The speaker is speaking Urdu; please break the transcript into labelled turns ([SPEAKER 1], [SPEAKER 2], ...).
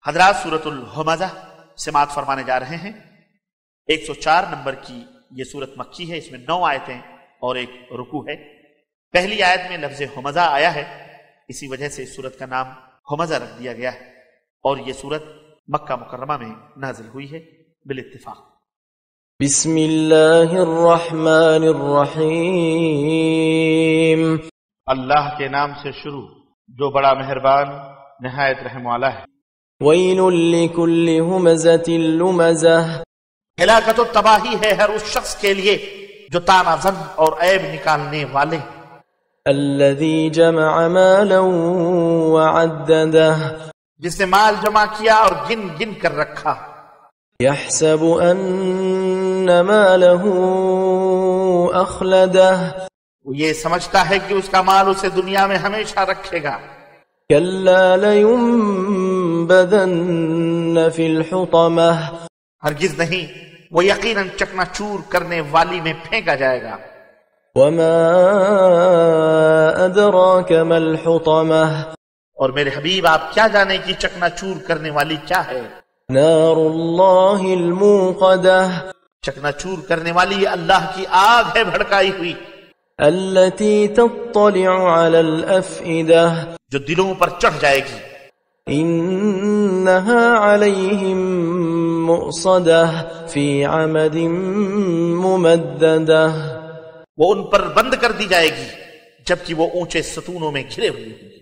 [SPEAKER 1] حضرات سورۃ الہمزہ سماعت فرمانے جا رہے ہیں۔ 104 نمبر کی یہ سورت مکی ہے، اس میں 9 آیتیں اور ایک رکوع ہے۔ پہلی آیت میں لفظ ہمزہ آیا ہے، اسی وجہ سے اس سورت کا نام ہمزہ رکھ دیا گیا ہے، اور یہ سورت مکہ مکرمہ میں نازل ہوئی ہے بالاتفاق۔
[SPEAKER 2] بسم اللہ الرحمن الرحیم،
[SPEAKER 1] اللہ کے نام سے شروع جو بڑا مہربان نہایت رحم والا ہے۔
[SPEAKER 2] ویل لکل ہمزۃ لمزہ،
[SPEAKER 1] ہلاکت و تباہی ہے ہر اس شخص کے لیے جو طعنہ زن اور عیب نکالنے والے،
[SPEAKER 2] الذی جمع مالا وعددہ،
[SPEAKER 1] جس نے مال جمع کیا اور گن گن کر رکھا،
[SPEAKER 2] یحسب ان مالہ اخلدہ،
[SPEAKER 1] وہ یہ سمجھتا ہے کہ اس کا مال اسے دنیا میں ہمیشہ رکھے گا،
[SPEAKER 2] کلا لینبذن فی الحطمہ،
[SPEAKER 1] ہرگز نہیں، وہ یقیناً چکنا چور کرنے والی میں پھینکا جائے گا۔
[SPEAKER 2] وما ادراک ما الحطمہ،
[SPEAKER 1] اور میرے حبیب آپ کیا جانے کہ چکنا چور کرنے والی کیا ہے؟
[SPEAKER 2] نار اللہ الموقدہ،
[SPEAKER 1] چکنا چور کرنے والی اللہ کی آگ ہے بھڑکائی ہوئی،
[SPEAKER 2] التي تطلع على الافئدہ،
[SPEAKER 1] جو دلوں پر چڑھ جائے گی،
[SPEAKER 2] انها عليهم مؤصدہ فی عمد ممددہ،
[SPEAKER 1] وہ ان پر بند کر دی جائے گی جبکہ وہ اونچے ستونوں میں گھرے ہوئے ہیں۔